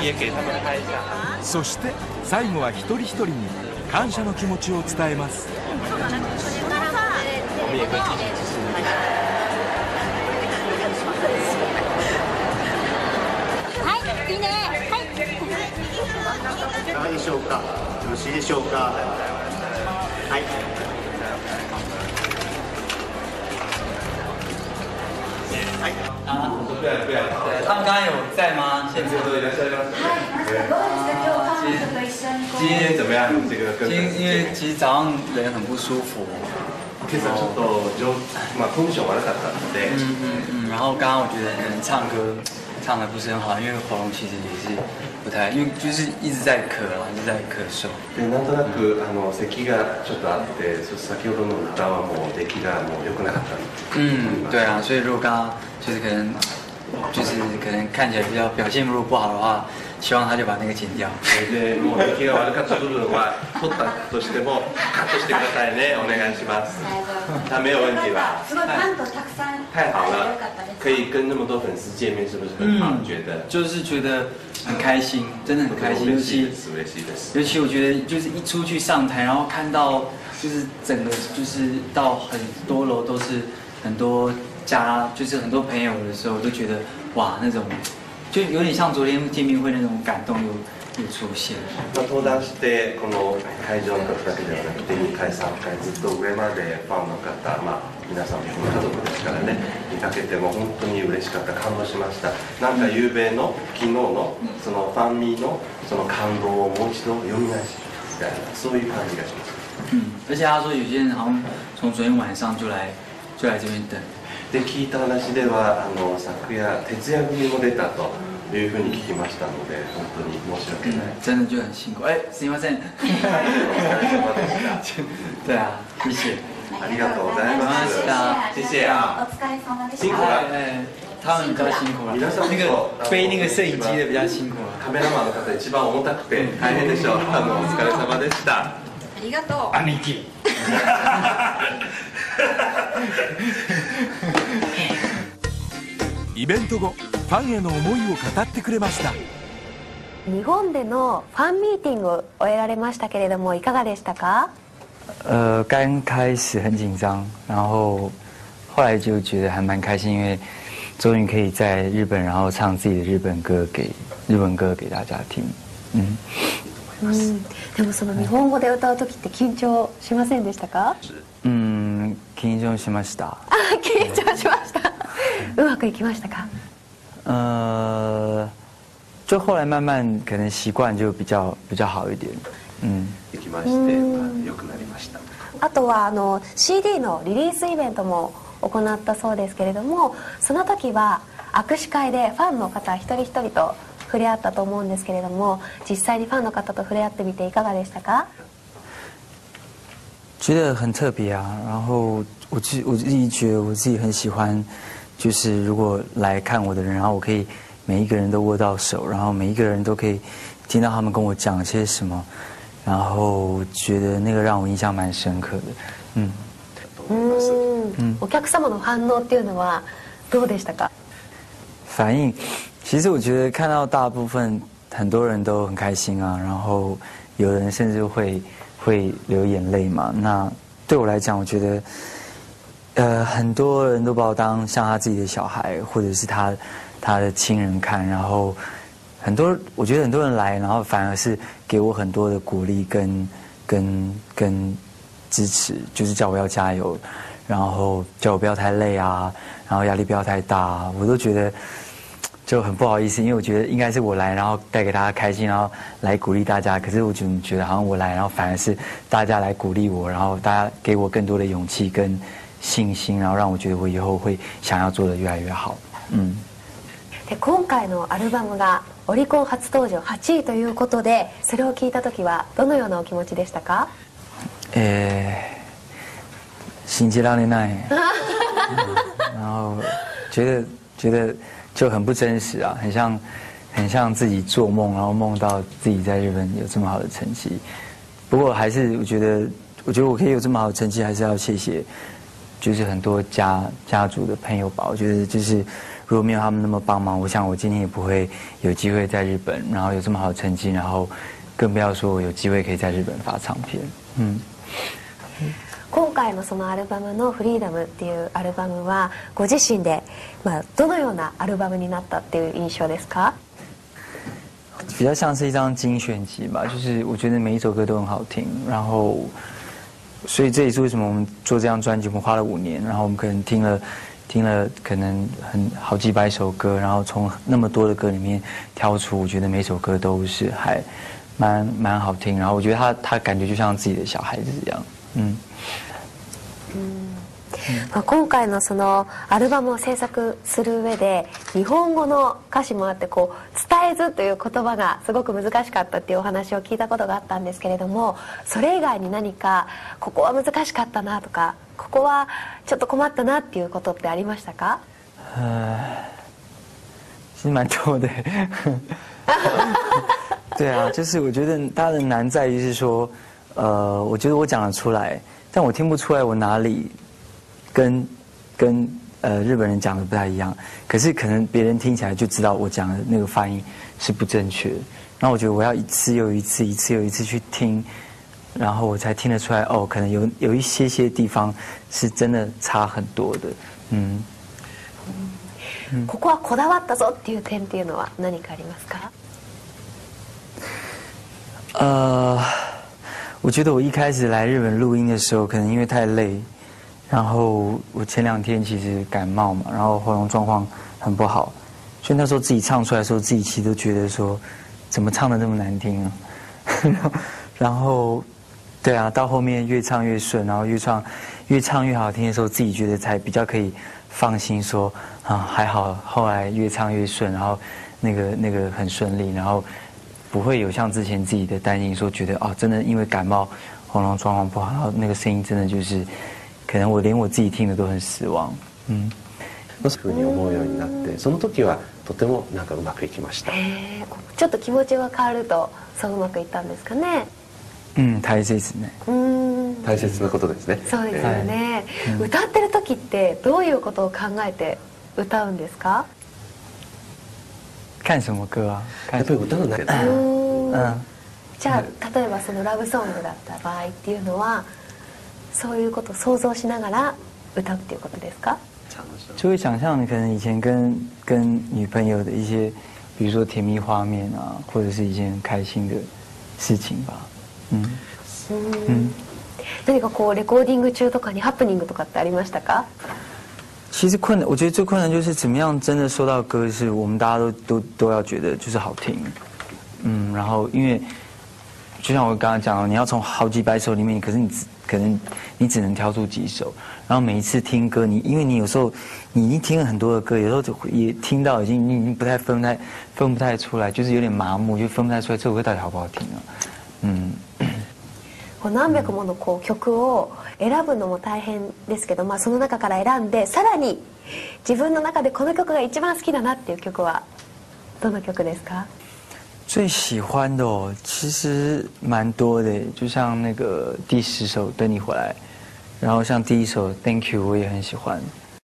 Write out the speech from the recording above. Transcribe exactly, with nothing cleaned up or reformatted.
也给他们拍一下。 そして最後は一人一人に感謝の気持ちを伝えます。 我们也会继续支持你。 はい、いいね。はい。 いかがでしょうか。よろしいでしょうか。はい。はい。 啊，对对对，他们刚刚有在吗？现在都いらっしゃいます。 はい、どうですか？今日今天怎么样？这个今天因为其实早上人很不舒服， 今朝ちょっと上まあコンディション悪かったので。 嗯嗯嗯，然后刚刚我觉得可能唱歌唱的不是很好，因为喉咙其实也是不太，因为就是一直在咳啊，一直在咳嗽。 でなんとなくあの咳がちょっとあって、そして先ほどの歌はもう出来がもう良くなかったんです。 嗯，对啊，所以如果刚刚就是可能就是可能看起来比较表现如果不好的话，希望他就把那个剪掉。 でもう出来が悪かった部分は取ったとしてもカットしてくださいね。お願いします。他没有问题吧？ すごいファンとたくさん太好了，可以跟那么多粉丝见面，是不是很好？觉得就是觉得很开心，真的很开心，尤其尤其我觉得就是一出去上台，然后看到就是整个就是到很多楼都是很多家，就是很多朋友的时候，我都觉得哇，那种就有点像昨天见面会那种感动又又出现。 登壇してこの会場の方だけではなくてにかいさんかいずっと上までファンの方、まあ皆さんも家族ですからね見かけても本当に嬉しかった、感動しました。なんか昨夜の昨日のそのファンミーのその感動をもう一度読み返しみたいなそういう感じがします。 嗯，而且他说有些人好像从昨天晚上就来就来这边等。 で聞いた話ではあの昨夜徹夜組も出たというふうに聞きましたので本当に申し訳ない。 真的就很辛苦。哎，すみません。 お疲れ様でした。 对啊，谢谢。 ありがとうございます。谢谢啊。 お疲れ様でした。 辛苦了。 哎，他们比较辛苦了。 皆さん那个背那个摄影机的比较辛苦了。 カメラマンの方一番重たくて大変でしょう。あのお疲れ様でした。 ありがとう。 兄貴。イベント後、ファンへの思いを語ってくれました。 日本でのファンミーティングを終えられましたけれどもいかがでしたか？ 呃，刚开始很紧张，然后后来就觉得还蛮开心，因为终于可以在日本，然后唱自己的日本歌给日本歌给大家听。嗯。 うん、でもその日本語で歌う時って緊張しませんでしたか？ うん、緊張しました。 あ、緊張しました。うまくいきましたか？ 呃，就后来慢慢可能习惯就比较比较好一点。嗯。 できまして、まあ良くなりました。 あとはあの シーディー のリリースイベントも行ったそうですけれども、その時は握手会でファンの方一人一人と触れ合ったと思うんですけれども、実際にファンの方と触れ合ってみていかがでしたか？ 觉得很特别啊，然后我自我自己觉得我自己很喜欢，就是如果来看我的人，然后我可以每一个人都握到手，然后每一个人都可以听到他们跟我讲些什么，然后觉得那个让我印象蛮深刻的。嗯。 嗯。お客様の反応っていうのはどうでしたか？ 反应，其实我觉得看到大部分很多人都很开心啊，然后有人甚至会会流眼泪嘛。那对我来讲，我觉得，呃，很多人都把我当像他自己的小孩，或者是他他的亲人看，然后很多我觉得很多人来，然后反而是给我很多的鼓励跟跟跟支持，就是叫我要加油，然后叫我不要太累啊，然后压力不要太大啊，我都觉得。就很不好意思，因为我觉得应该是我来，然后带给大家开心，然后来鼓励大家。可是我就觉得好像我来，然后反而是大家来鼓励我，然后大家给我更多的勇气跟信心，然后让我觉得我以后会想要做得越来越好。嗯。 で今回のアルバムがオリコン初登場はちいということで、それを聞いた時はどのようなお気持ちでしたか？ えー、信じられない。然后觉得觉得。就很不真实啊，很像，很像自己做梦，然后梦到自己在日本有这么好的成绩。不过还是我觉得，我觉得我可以有这么好的成绩，还是要谢谢，就是很多家家族的朋友吧。我觉得就是如果没有他们那么帮忙，我想我今天也不会有机会在日本，然后有这么好的成绩，然后更不要说我有機會可以在日本發唱片。嗯。 今回のそのアルバムの「フリーダム」っていうアルバムはご自身で、まあ、どのようなアルバムになったっていう印象ですか？ 比较像是一张精选集吧，就是我觉得每一首歌都很好听，然后所以这也是为什么我们做这张专辑，我们花了五年，然后我们可能听了听了可能很好几百首歌，然后从那么多的歌里面挑出，我觉得每首歌都是还蛮蛮好听，然后我觉得他他感觉就像自己的小孩子一样，嗯。 まあ、今回のそのアルバムを制作する上で日本語の歌詞もあってこう伝えずという言葉がすごく難しかったっていうお話を聞いたことがあったんですけれども、それ以外に何かここは難しかったなとかここはちょっと困ったなっていうことってありましたか？ 呃，其实蛮多的。对啊，就是我觉得它的难在于是说，呃，我觉得我讲得出来，但我听不出来我哪里跟跟呃日本人讲的不太一样，可是可能别人听起来就知道我讲的那个发音是不正确的。然后我觉得我要一次又一次，一次又一次去听，然后我才听得出来，哦，可能有有一些些地方是真的差很多的，嗯。 ここはこだわったぞっていう点っていうのは何かありますか？ 呃，我觉得我一开始来日本录音的时候，可能因为太累，然后我前两天其实感冒嘛，然后喉咙状况很不好，所以那时候自己唱出来的时候，自己其实都觉得说，怎么唱的那么难听啊？然后，对啊，到后面越唱越顺，然后越唱越唱越好听的时候，自己觉得才比较可以放心说啊，还好，后来越唱越顺，然后那个那个很顺利，然后不会有像之前自己的担心说，觉得哦，真的因为感冒喉咙状况不好，然后那个声音真的就是，可能我连我自己听的都很失望。嗯。 そういうふうに思うようになって、その時はとてもなんかうまくいきました。 ちょっと気持ちが変わるとそううまくいったんですかね。 うん、大切ですね。 うん。 大切なことですね。 そうですよね。 はい、 歌ってる時ってどういうことを考えて歌うんですか？ 看什么歌啊？ やっぱり歌の中で。 うんうん。 じゃあ例えばそのラブソングだった場合っていうのはそういうことを想像しながら歌うっていうことですか？ 就会想象你可能以前跟跟女朋友的一些，比如说甜蜜画面啊，或者是一件很开心的事情吧。嗯嗯。何かこうレコーディング中とかにハプニングとかってありましたか？ 其实困难，我觉得最困难就是怎么样真的收到歌，是我们大家都都都要觉得就是好听。嗯，然后因为就像我刚刚讲的，你要从好几百首里面，可是你只可能你只能挑出几首，然后每一次听歌，你因为你有时候你已经听了很多的歌，有时候就也听到已经你已经不太分不太分不太出来，就是有点麻木，就分不太出来这首歌到底好不好听啊？嗯。 何百ものこう曲を選ぶのも大変ですけど、まあ、その中から選んでさらに自分の中でこの曲が一番好きだなっていう曲はどの曲ですか？ 最喜欢的哦，其实蛮多的，就像那个第十首《等你回来》，然后像第一首《Thank You》我也很喜欢，